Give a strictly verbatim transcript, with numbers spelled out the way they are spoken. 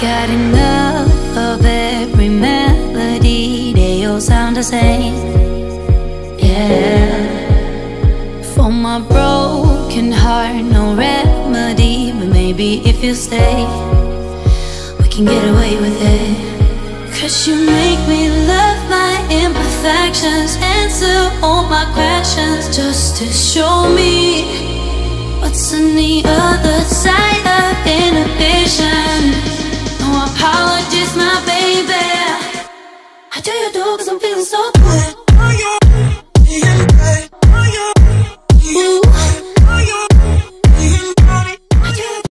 got enough of every melody, they all sound the same. Yeah. For my broken heart, no remedy, but maybe if you stay, we can get away with it. Cause you make me love my imperfections, answer all my questions, just to show me what's on the other side of